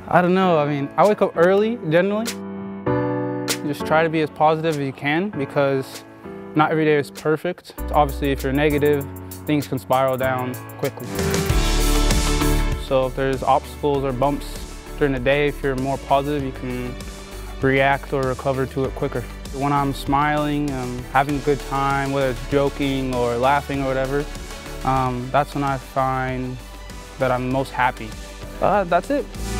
I don't know, I wake up early generally. Just try to be as positive as you can because not every day is perfect. Obviously, if you're negative, things can spiral down quickly. So if there's obstacles or bumps during the day, if you're more positive, you can react or recover to it quicker. When I'm smiling, having a good time, whether it's joking or laughing or whatever, that's when I find that I'm most happy. That's it.